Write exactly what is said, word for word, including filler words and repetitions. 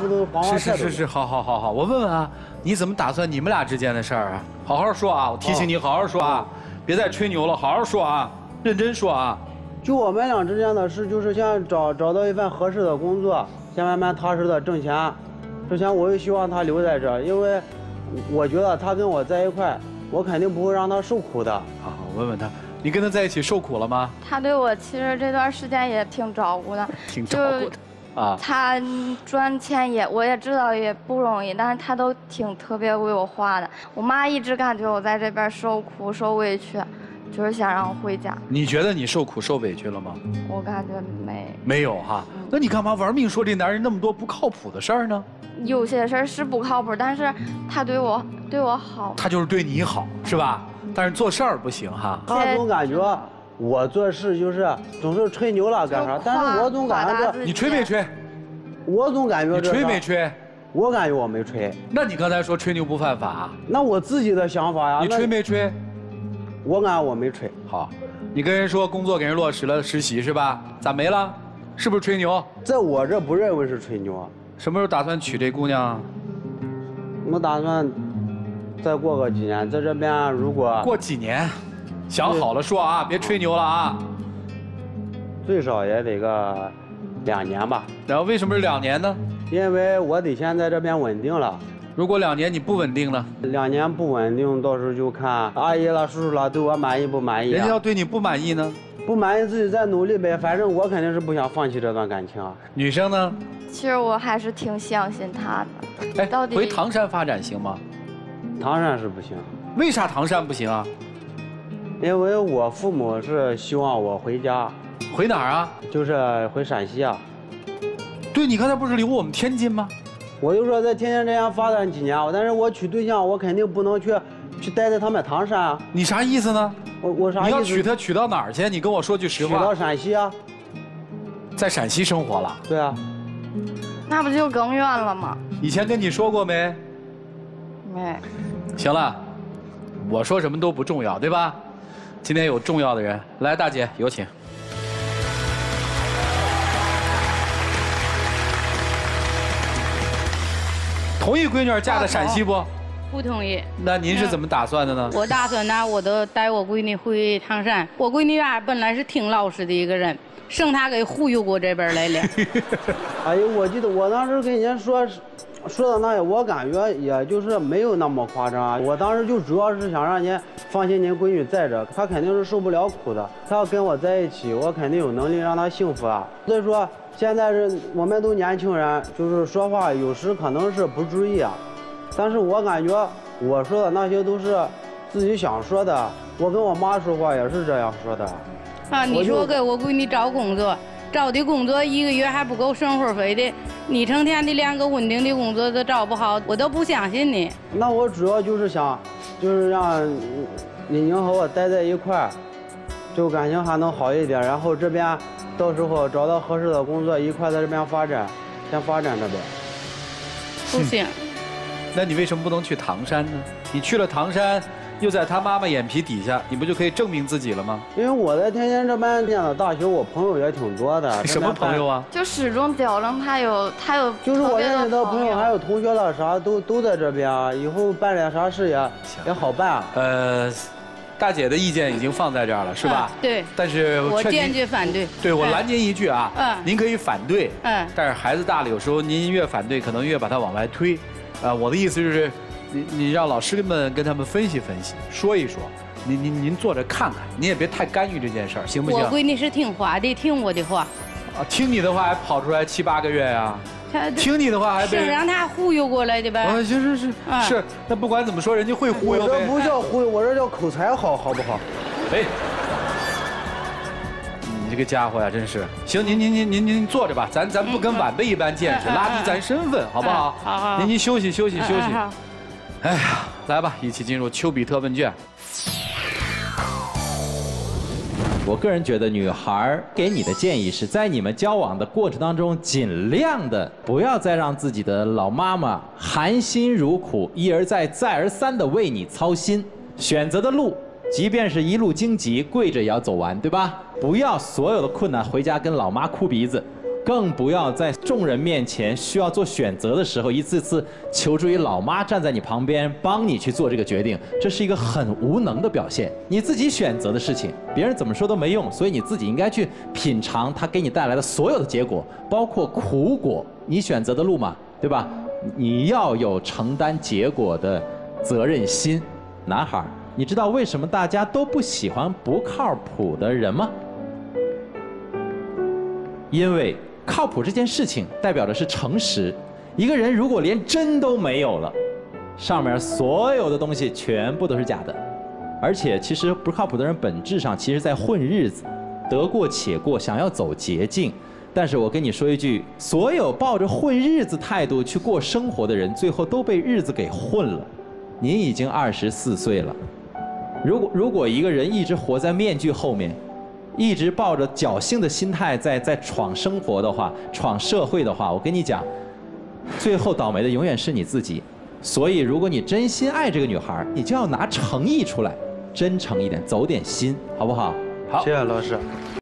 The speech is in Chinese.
不都黄花菜？ 是是是是，好好好好，我问问啊，你怎么打算你们俩之间的事儿啊？好好说啊，我提醒你好好说啊，别再吹牛了，好好说啊，认真说啊。 就我们俩之间的事，就是先找找到一份合适的工作，先慢慢踏实的挣钱。之前我也希望他留在这儿，因为我觉得他跟我在一块，我肯定不会让他受苦的。 好，我问问他，你跟他在一起受苦了吗？ 他对我其实这段时间也挺照顾的， 挺照顾的。啊， 他赚钱也，我也知道也不容易，但是他都挺特别为我花的。我妈一直感觉我在这边受苦受委屈，就是想让我回家。 你觉得你受苦受委屈了吗？ 我感觉没。 没有哈，那你干嘛玩命说这男人那么多不靠谱的事儿呢？ 有些事儿是不靠谱，但是他对我对我好。 他就是对你好，是吧？但是做事儿不行哈。 他总感觉我做事就是总是吹牛了干啥，但是我总感觉你吹没吹？ 我总感觉你吹没吹？ 我感觉我没吹。 那你刚才说吹牛不犯法？ 那我自己的想法呀。 你吹没吹？ 我感觉我没吹。 好，你跟人说工作给人落实了，实习是吧？咋没了？是不是吹牛？ 在我这不认为是吹牛。 什么时候打算娶这姑娘？ 我打算再过个几年，在这边如果过几年，想好了说啊，别吹牛了啊。 最少也得个两年吧。 然后为什么是两年呢？ 因为我得先在这边稳定了。 如果两年你不稳定呢？ 两年不稳定，到时候就看阿姨了、叔叔了对我满意不满意、啊。 人家要对你不满意呢？ 不满意自己再努力呗，反正我肯定是不想放弃这段感情啊。 女生呢？ 其实我还是挺相信他的。 哎， 到底回唐山发展行吗？ 唐山是不行。 为啥唐山不行啊？ 因为我父母是希望我回家。 回哪儿啊？ 就是回陕西啊。 对，你刚才不是留我们天津吗？ 我就说在天津这样发展几年，但是我娶对象，我肯定不能去去待在他们唐山啊。 你啥意思呢？ 我我啥意思？ 你要娶她娶到哪儿去？你跟我说句实话。 娶到陕西啊。 在陕西生活了？ 对啊。 那不就更远了吗？ 以前跟你说过没？ 没。 行了，我说什么都不重要，对吧？今天有重要的人，来，大姐有请。同意闺女嫁到陕西不？ 不同意。 那您是怎么打算的呢？ 我打算呢，我都带我闺女回唐山。我闺女啊，本来是挺老实的一个人，剩她给忽悠过这边来了。 哎呦，我记得我当时跟人家说，说的那我感觉也就是没有那么夸张。我当时就主要是想让您放心，您闺女在这，她肯定是受不了苦的。她要跟我在一起，我肯定有能力让她幸福啊。所以说，现在是我们都年轻人，就是说话有时可能是不注意啊。但是我感觉我说的那些都是自己想说的。我跟我妈说话也是这样说的。 啊，你说给我闺女找工作，找的工作一个月还不够生活费的，你成天的连个稳定的工作都找不好，我都不相信你。 那我主要就是想，就是让李宁和我待在一块儿，就感情还能好一点。然后这边到时候找到合适的工作，一块在这边发展，先发展着呗。 不行。 那你为什么不能去唐山呢？你去了唐山，又在他妈妈眼皮底下，你不就可以证明自己了吗？ 因为我在天津这边念的大学，我朋友也挺多的。 什么朋友啊？ 就始终刁着他有他有。 就是我认识的朋友，还有同学了啥，都都在这边啊。以后办点啥事也也好办啊。 呃，大姐的意见已经放在这儿了，是吧？ 嗯、对。 但是我坚决反对。 对，我拦您一句啊。嗯。您可以反对。嗯。但是孩子大了，有时候您越反对，可能越把他往外推。啊，我的意思就是，你你让老师们跟他们分析分析，说一说，您您您坐着看看，您也别太干预这件事儿，行不行？ 我闺女是听话的，听我的话。 啊，听你的话还跑出来七八个月呀？听你的话还被是让他忽悠过来的呗？ 啊，是是是是，那不管怎么说，人家会忽悠呗。 我这不叫忽悠，我这叫口才好，好不好？ 哎。这个家伙呀，真是行！您您您您您坐着吧，咱咱不跟晚辈一般见识，拉低咱身份，好不好？ 好好。 您您休息休息休息。哎呀，来吧，一起进入丘比特问卷。 我个人觉得，女孩给你的建议是在你们交往的过程当中，尽量的不要再让自己的老妈妈含辛茹苦，一而再再而三的为你操心，选择的路。即便是一路荆棘，跪着也要走完，对吧？不要所有的困难回家跟老妈哭鼻子。 更不要在众人面前需要做选择的时候，一次次求助于老妈站在你旁边帮你去做这个决定，这是一个很无能的表现。你自己选择的事情，别人怎么说都没用，所以你自己应该去品尝它给你带来的所有的结果，包括苦果，你选择的路嘛，对吧？你要有承担结果的责任心。男孩，你知道为什么大家都不喜欢不靠谱的人吗？因为靠谱这件事情代表的是诚实。一个人如果连真都没有了，上面所有的东西全部都是假的。而且其实不靠谱的人本质上其实在混日子，得过且过，想要走捷径。但是我跟你说一句，所有抱着混日子态度去过生活的人，最后都被日子给混了。您已经二十四岁了，如果如果一个人一直活在面具后面，一直抱着侥幸的心态在在闯生活的话，闯社会的话，我跟你讲，最后倒霉的永远是你自己。所以，如果你真心爱这个女孩，你就要拿诚意出来，真诚一点，走点心，好不好？ 好， 谢谢老师。